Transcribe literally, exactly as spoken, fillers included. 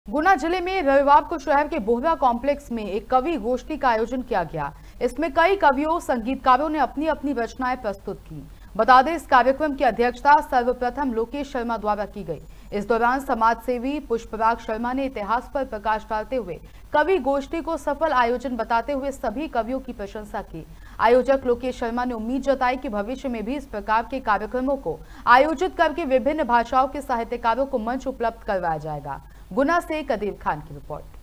गुना जिले में रविवार को शहर के बोहरा कॉम्प्लेक्स में एक कवि गोष्ठी का आयोजन किया गया। इसमें कई कवियों संगीतकारों ने अपनी अपनी रचनाएं प्रस्तुत की। बता दें, इस कार्यक्रम की अध्यक्षता सर्वप्रथम लोकेश शर्मा द्वारा की गई। इस दौरान समाजसेवी पुष्पराग शर्मा ने इतिहास पर प्रकाश डालते हुए कवि गोष्ठी को सफल आयोजन बताते हुए सभी कवियों की प्रशंसा की। आयोजक लोकेश शर्मा ने उम्मीद जताई कि भविष्य में भी इस प्रकार के कार्यक्रमों को आयोजित करके विभिन्न भाषाओं के साहित्यकारों को मंच उपलब्ध करवाया जाएगा। गुना से कदीर खान की रिपोर्ट।